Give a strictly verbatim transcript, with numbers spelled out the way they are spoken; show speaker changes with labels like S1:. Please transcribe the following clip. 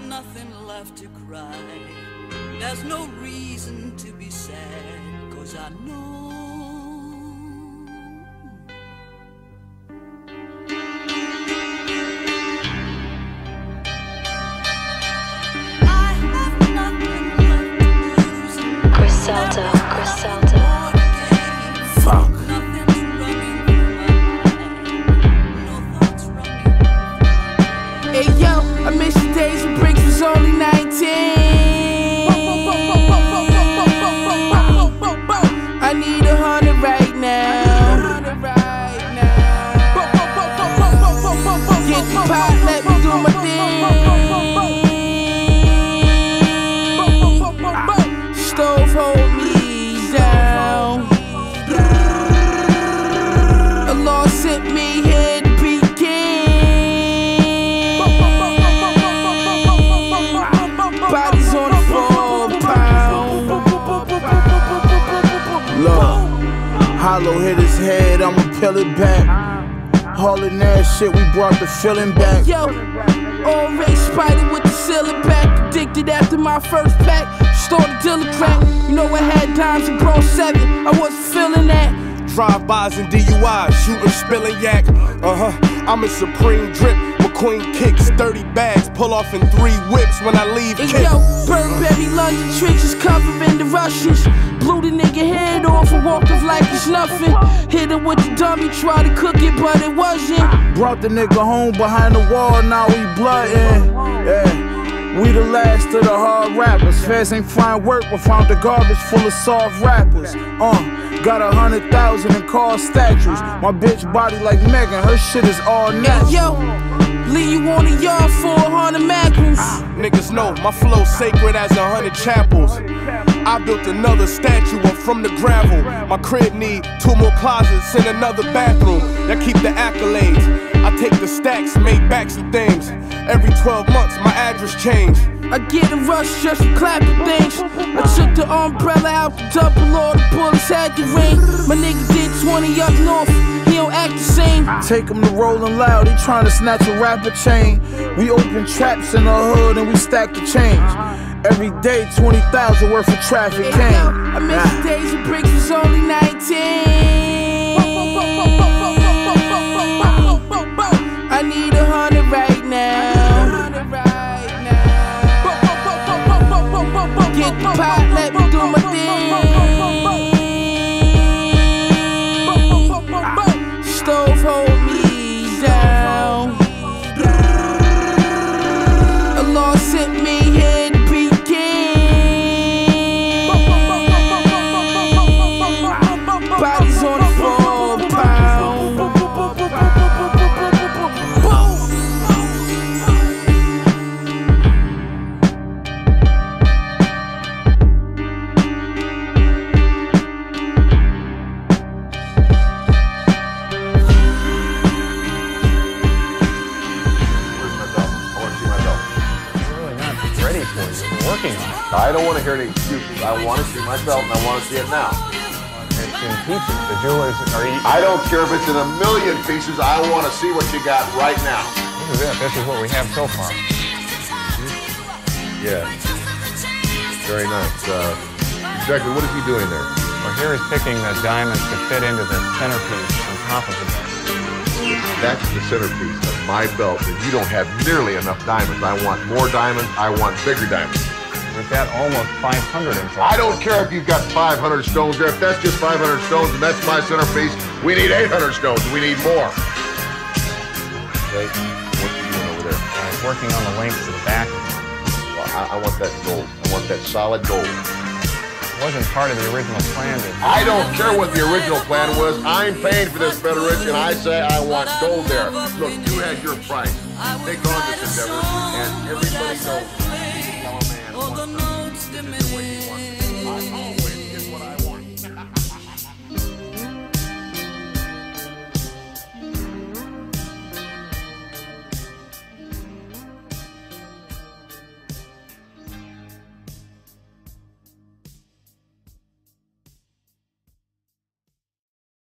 S1: nothing left to cry. There's no reason to be sad, 'cause I know I have nothing left to lose.
S2: Griselda, Griselda.
S3: Fuck.
S1: Nothing's running through my mind. No thoughts running through my mind.
S3: Hey yo, I miss the days when Bricks was only nineteen. I need a hundred right now. Get the pot, let me do my thing. Stove hold me down. A law sent me here to be king. Bodies on the four pound. Look, Hollow hit his head, I'ma peel it back. Hauling that shit, we brought the feeling back. Yo, already spider with the ceiling back. Addicted after my first pack. Started dealing crack. You know I had dimes and Pro seven. I wasn't feeling that.
S4: Drive-bys and D U Is, shooting, spilling yak. Uh-huh, I'm a supreme drip. McQueen kicks, thirty bags, pull off in three whips when I leave
S3: Hey
S4: kick.
S3: yo, Burberry London tricks is covering the Russians. Blew the nigga head off and walked off like it's nothing. Hit him with the dummy, tried to cook it, but it wasn't. Brought the nigga home behind the wall, now he bloodin'. Yeah. We the last of the hard rappers. Feds ain't find work, but found the garbage full of soft rappers. Uh, got a hundred thousand in car statues. My bitch body like Megan, her shit is all natural. Yo, leave you on the yard for a hundred magnums.
S4: Niggas know my flow sacred as a hundred chapels. I built another statue up from the gravel. My crib need two more closets and another bathroom. That keep the accolades. I take the stacks, make backs and things. Every twelve months, my address changed. I get a rush just for clapping things. I took the umbrella out the double, all the bullets had the ring. My nigga did twenty up north, he don't act the same. Take him to Rolling Loud, he tryna snatch a rapper chain. We open traps in the hood and we stack the change. Every day, twenty thousand worth of traffic came. I miss the days when Bricks was only nineteen. I need a hundred right now. Get the pot, let me do my thing. Stove hold me down. A law sent me here to be king. Bodies on the four pound.
S5: I don't want to hear any excuses. I want to see my belt and I want to see it now.
S6: It's in pieces. The jewelers are eating.
S5: I don't care if it's in a million pieces. I want to see what you got right now.
S6: This is it. This is what we have so far.
S5: Yeah. Very nice. Uh, exactly. What is he doing there?
S6: Well, here he's picking the diamonds to fit into the centerpiece on top of the belt.
S5: That's the centerpiece of my belt, and you don't have nearly enough diamonds. I want more diamonds. I want bigger diamonds.
S6: We've got almost five hundred in total.
S5: I don't care if you've got five hundred stones there. If that's just five hundred stones and that's my centerpiece, we need eight hundred stones. We need more. Okay, what's he doing over there?
S6: Uh, he's working on the links to the back of it.
S5: Well, I, I want that gold. I want that solid gold.
S6: It wasn't part of the original plan. Did it?
S5: I don't care what the original plan was. I'm paying for this, Federich, and I say I want gold there. Look, you had your price. Take on this endeavor, and everybody knows.
S1: All the notes diminish.